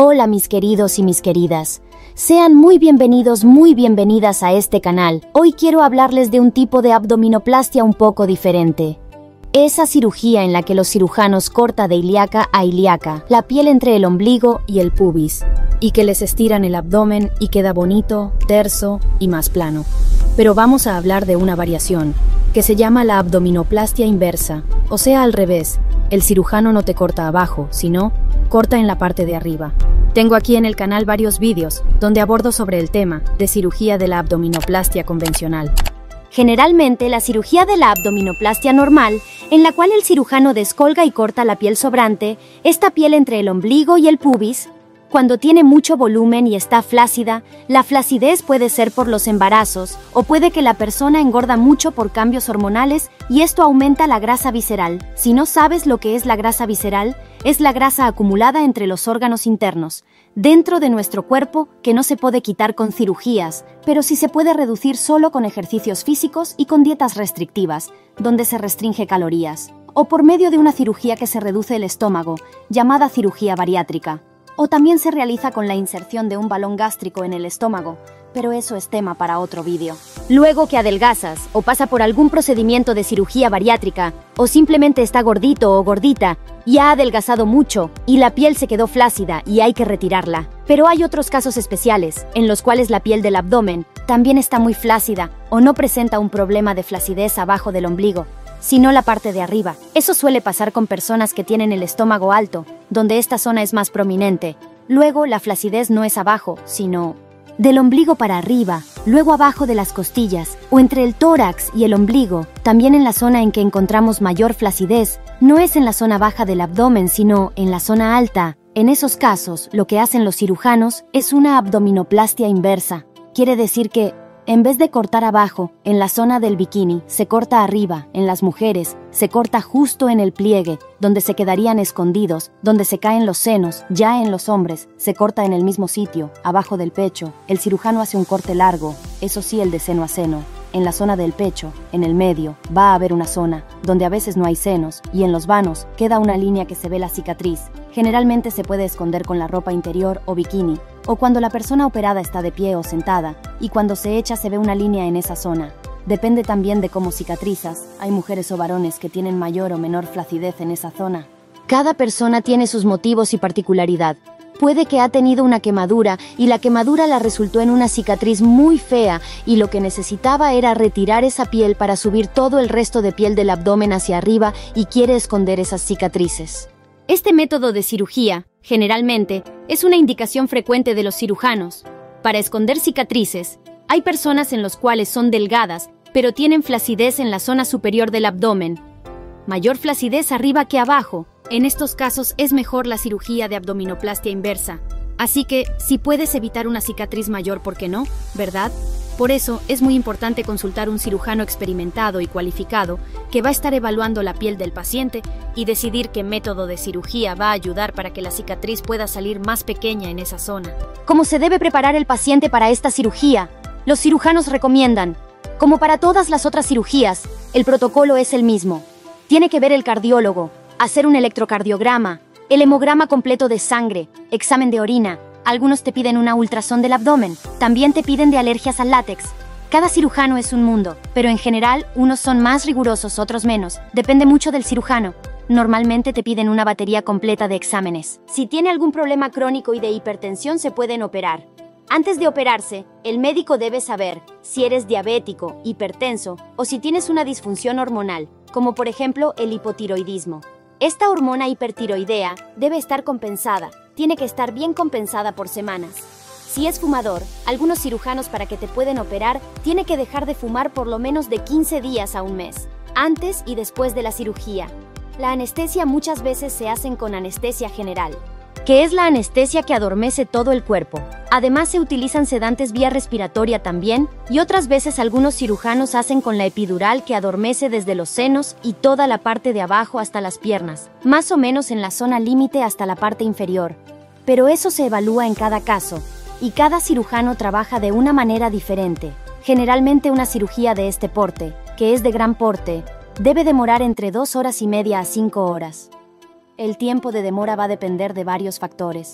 Hola mis queridos y mis queridas, sean muy bienvenidos, muy bienvenidas a este canal. Hoy quiero hablarles de un tipo de abdominoplastia un poco diferente. Esa cirugía en la que los cirujanos cortan de ilíaca a ilíaca, la piel entre el ombligo y el pubis, y que les estiran el abdomen y queda bonito, terso y más plano. Pero vamos a hablar de una variación, que se llama la abdominoplastia inversa, o sea al revés. El cirujano no te corta abajo, sino corta en la parte de arriba. Tengo aquí en el canal varios vídeos donde abordo sobre el tema de cirugía de la abdominoplastia convencional. Generalmente, la cirugía de la abdominoplastia normal, en la cual el cirujano descolga y corta la piel sobrante, esta piel entre el ombligo y el pubis, cuando tiene mucho volumen y está flácida, la flacidez puede ser por los embarazos o puede que la persona engorda mucho por cambios hormonales y esto aumenta la grasa visceral. Si no sabes lo que es la grasa visceral, es la grasa acumulada entre los órganos internos, dentro de nuestro cuerpo que no se puede quitar con cirugías, pero sí se puede reducir solo con ejercicios físicos y con dietas restrictivas, donde se restringe calorías, o por medio de una cirugía que se reduce el estómago, llamada cirugía bariátrica. O también se realiza con la inserción de un balón gástrico en el estómago, pero eso es tema para otro vídeo. Luego que adelgazas o pasa por algún procedimiento de cirugía bariátrica o simplemente está gordito o gordita y ha adelgazado mucho y la piel se quedó flácida y hay que retirarla. Pero hay otros casos especiales en los cuales la piel del abdomen también está muy flácida o no presenta un problema de flacidez abajo del ombligo, sino la parte de arriba. Eso suele pasar con personas que tienen el estómago alto, donde esta zona es más prominente. Luego, la flacidez no es abajo, sino del ombligo para arriba, luego abajo de las costillas, o entre el tórax y el ombligo. También en la zona en que encontramos mayor flacidez, no es en la zona baja del abdomen, sino en la zona alta. En esos casos, lo que hacen los cirujanos es una abdominoplastia inversa. Quiere decir que en vez de cortar abajo, en la zona del bikini, se corta arriba, en las mujeres, se corta justo en el pliegue, donde se quedarían escondidos, donde se caen los senos. Ya en los hombres, se corta en el mismo sitio, abajo del pecho. El cirujano hace un corte largo, eso sí, el de seno a seno. En la zona del pecho, en el medio, va a haber una zona, donde a veces no hay senos, y en los vanos, queda una línea que se ve la cicatriz. Generalmente se puede esconder con la ropa interior o bikini, o cuando la persona operada está de pie o sentada, y cuando se echa se ve una línea en esa zona. Depende también de cómo cicatrizas, hay mujeres o varones que tienen mayor o menor flacidez en esa zona. Cada persona tiene sus motivos y particularidad. Puede que ha tenido una quemadura y la quemadura la resultó en una cicatriz muy fea y lo que necesitaba era retirar esa piel para subir todo el resto de piel del abdomen hacia arriba y quiere esconder esas cicatrices. Este método de cirugía, generalmente, es una indicación frecuente de los cirujanos. Para esconder cicatrices, hay personas en las cuales son delgadas, pero tienen flacidez en la zona superior del abdomen. Mayor flacidez arriba que abajo. En estos casos es mejor la cirugía de abdominoplastia inversa. Así que, si puedes evitar una cicatriz mayor, ¿por qué no? ¿Verdad? Por eso, es muy importante consultar un cirujano experimentado y cualificado que va a estar evaluando la piel del paciente y decidir qué método de cirugía va a ayudar para que la cicatriz pueda salir más pequeña en esa zona. ¿Cómo se debe preparar el paciente para esta cirugía? Los cirujanos recomiendan, como para todas las otras cirugías, el protocolo es el mismo. Tiene que ver el cardiólogo, hacer un electrocardiograma, el hemograma completo de sangre, examen de orina. Algunos te piden una ultrasón del abdomen, también te piden de alergias al látex. Cada cirujano es un mundo, pero en general unos son más rigurosos, otros menos. Depende mucho del cirujano. Normalmente te piden una batería completa de exámenes. Si tiene algún problema crónico y de hipertensión se pueden operar. Antes de operarse, el médico debe saber si eres diabético, hipertenso o si tienes una disfunción hormonal, como por ejemplo el hipotiroidismo. Esta hormona hipertiroidea debe estar compensada, tiene que estar bien compensada por semanas. Si es fumador, algunos cirujanos para que te pueden operar tiene que dejar de fumar por lo menos de 15 días a un mes, antes y después de la cirugía. La anestesia muchas veces se hacen con anestesia general, que es la anestesia que adormece todo el cuerpo. Además se utilizan sedantes vía respiratoria también, y otras veces algunos cirujanos hacen con la epidural que adormece desde los senos y toda la parte de abajo hasta las piernas, más o menos en la zona límite hasta la parte inferior. Pero eso se evalúa en cada caso, y cada cirujano trabaja de una manera diferente. Generalmente una cirugía de este porte, que es de gran porte, debe demorar entre 2 horas y media a 5 horas. El tiempo de demora va a depender de varios factores.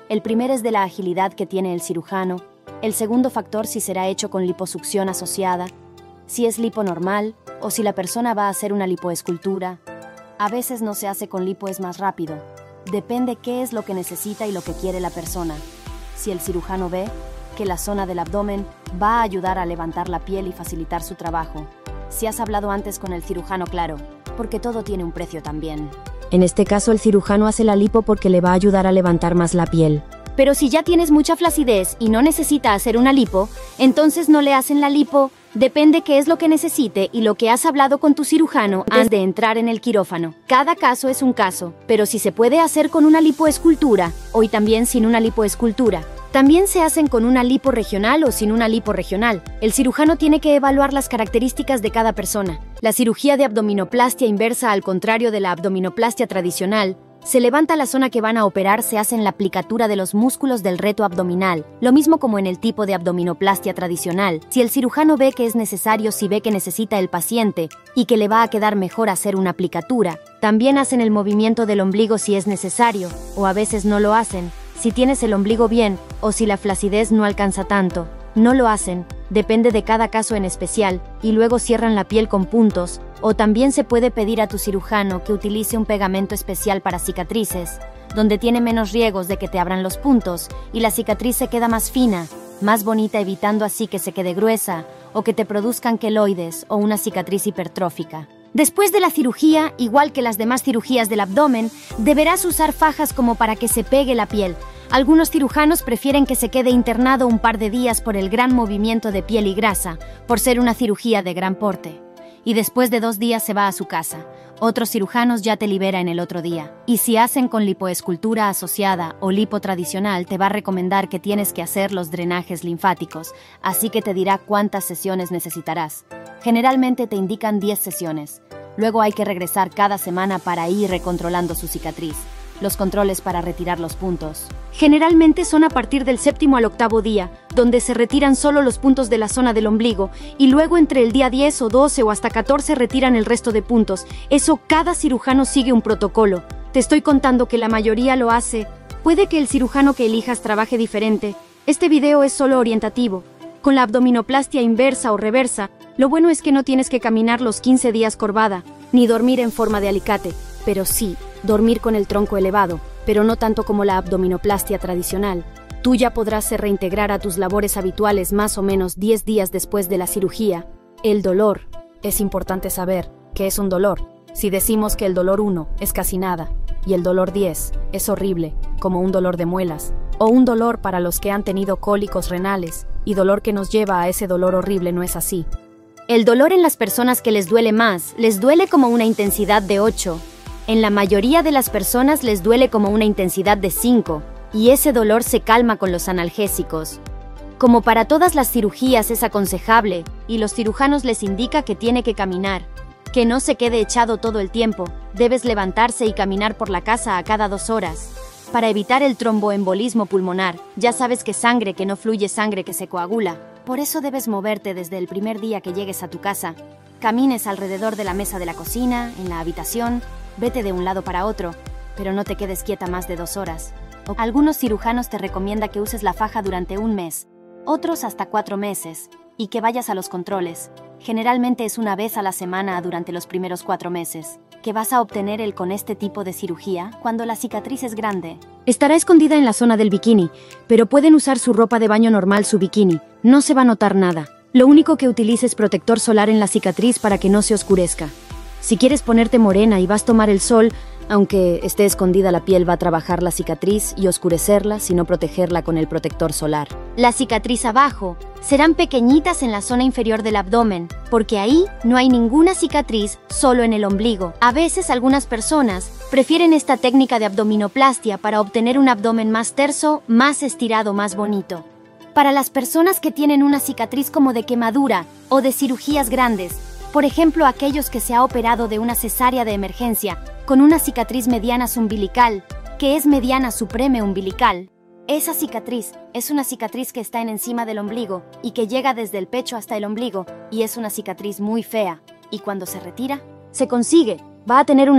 El primero es de la agilidad que tiene el cirujano. El segundo factor si será hecho con liposucción asociada, si es lipo normal o si la persona va a hacer una lipoescultura. A veces no se hace con lipo, es más rápido. Depende qué es lo que necesita y lo que quiere la persona. Si el cirujano ve que la zona del abdomen va a ayudar a levantar la piel y facilitar su trabajo. Si has hablado antes con el cirujano, claro, porque todo tiene un precio también. En este caso, el cirujano hace la lipo porque le va a ayudar a levantar más la piel. Pero si ya tienes mucha flacidez y no necesita hacer una lipo, entonces no le hacen la lipo. Depende qué es lo que necesite y lo que has hablado con tu cirujano antes de entrar en el quirófano. Cada caso es un caso, pero si se puede hacer con una lipoescultura, o y también sin una lipoescultura. También se hacen con una lipo regional o sin una lipo regional. El cirujano tiene que evaluar las características de cada persona. La cirugía de abdominoplastia inversa, al contrario de la abdominoplastia tradicional, se levanta la zona que van a operar, se hace en la aplicatura de los músculos del reto abdominal, lo mismo como en el tipo de abdominoplastia tradicional. Si el cirujano ve que es necesario, si ve que necesita el paciente y que le va a quedar mejor hacer una aplicatura, también hacen el movimiento del ombligo si es necesario, o a veces no lo hacen. Si tienes el ombligo bien, o si la flacidez no alcanza tanto, no lo hacen, depende de cada caso en especial, y luego cierran la piel con puntos, o también se puede pedir a tu cirujano que utilice un pegamento especial para cicatrices, donde tiene menos riesgos de que te abran los puntos, y la cicatriz se queda más fina, más bonita, evitando así que se quede gruesa, o que te produzcan queloides o una cicatriz hipertrófica. Después de la cirugía, igual que las demás cirugías del abdomen, deberás usar fajas como para que se pegue la piel. Algunos cirujanos prefieren que se quede internado un par de días por el gran movimiento de piel y grasa, por ser una cirugía de gran porte. Y después de 2 días se va a su casa. Otros cirujanos ya te libera en el otro día. Y si hacen con lipoescultura asociada o lipo tradicional, te va a recomendar que tienes que hacer los drenajes linfáticos, así que te dirá cuántas sesiones necesitarás. Generalmente te indican 10 sesiones. Luego hay que regresar cada semana para ir recontrolando su cicatriz. Los controles para retirar los puntos generalmente son a partir del 7º al 8º día, donde se retiran solo los puntos de la zona del ombligo, y luego entre el día 10 o 12 o hasta 14 retiran el resto de puntos. Eso, cada cirujano sigue un protocolo. Te estoy contando que la mayoría lo hace. Puede que el cirujano que elijas trabaje diferente. Este video es solo orientativo. Con la abdominoplastia inversa o reversa, lo bueno es que no tienes que caminar los 15 días corvada, ni dormir en forma de alicate, pero sí dormir con el tronco elevado, pero no tanto como la abdominoplastia tradicional. Tú ya podrás reintegrar a tus labores habituales más o menos 10 días después de la cirugía. El dolor. Es importante saber qué es un dolor. Si decimos que el dolor 1 es casi nada, y el dolor 10 es horrible, como un dolor de muelas, o un dolor para los que han tenido cólicos renales, y dolor que nos lleva a ese dolor horrible, no es así. El dolor en las personas que les duele más, les duele como una intensidad de 8. En la mayoría de las personas les duele como una intensidad de 5, y ese dolor se calma con los analgésicos. Como para todas las cirugías es aconsejable, y los cirujanos les indica que tiene que caminar, que no se quede echado todo el tiempo, debes levantarse y caminar por la casa a cada 2 horas. Para evitar el tromboembolismo pulmonar, ya sabes que sangre que no fluye, sangre que se coagula. Por eso debes moverte desde el primer día que llegues a tu casa. Camines alrededor de la mesa de la cocina, en la habitación, vete de un lado para otro, pero no te quedes quieta más de 2 horas. Algunos cirujanos te recomiendan que uses la faja durante 1 mes, otros hasta 4 meses, y que vayas a los controles. Generalmente es 1 vez a la semana durante los primeros 4 meses. ¿Qué vas a obtener con este tipo de cirugía cuando la cicatriz es grande? Estará escondida en la zona del bikini, pero pueden usar su ropa de baño normal, su bikini. No se va a notar nada. Lo único que utilice es protector solar en la cicatriz para que no se oscurezca. Si quieres ponerte morena y vas a tomar el sol, aunque esté escondida la piel, va a trabajar la cicatriz y oscurecerla, sino protegerla con el protector solar. La cicatriz abajo serán pequeñitas en la zona inferior del abdomen, porque ahí no hay ninguna cicatriz, solo en el ombligo. A veces algunas personas prefieren esta técnica de abdominoplastia para obtener un abdomen más terso, más estirado, más bonito. Para las personas que tienen una cicatriz como de quemadura o de cirugías grandes, por ejemplo aquellos que se ha operado de una cesárea de emergencia con una cicatriz mediana umbilical, que es mediana supreme umbilical. Esa cicatriz es una cicatriz que está encima del ombligo y que llega desde el pecho hasta el ombligo, y es una cicatriz muy fea, y cuando se retira, se consigue, va a tener un abdomen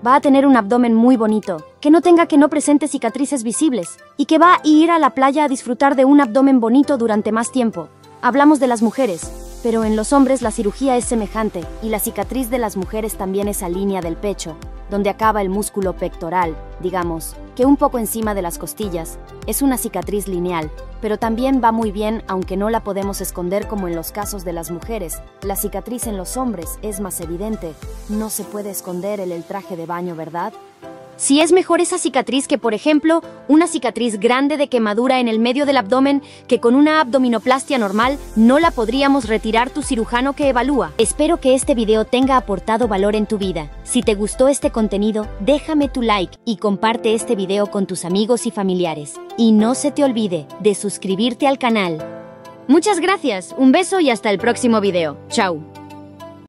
Va a tener un abdomen muy bonito, que no tenga que no presente cicatrices visibles, y que va a ir a la playa a disfrutar de un abdomen bonito durante más tiempo. Hablamos de las mujeres, pero en los hombres la cirugía es semejante, y la cicatriz de las mujeres también esa línea del pecho, donde acaba el músculo pectoral, digamos, que un poco encima de las costillas, es una cicatriz lineal, pero también va muy bien aunque no la podemos esconder como en los casos de las mujeres. La cicatriz en los hombres es más evidente, no se puede esconder el traje de baño, ¿verdad? Si es mejor esa cicatriz que, por ejemplo, una cicatriz grande de quemadura en el medio del abdomen que con una abdominoplastia normal no la podríamos retirar tu cirujano que evalúa. Espero que este video tenga aportado valor en tu vida. Si te gustó este contenido, déjame tu like y comparte este video con tus amigos y familiares. Y no se te olvide de suscribirte al canal. Muchas gracias, un beso y hasta el próximo video. Chao.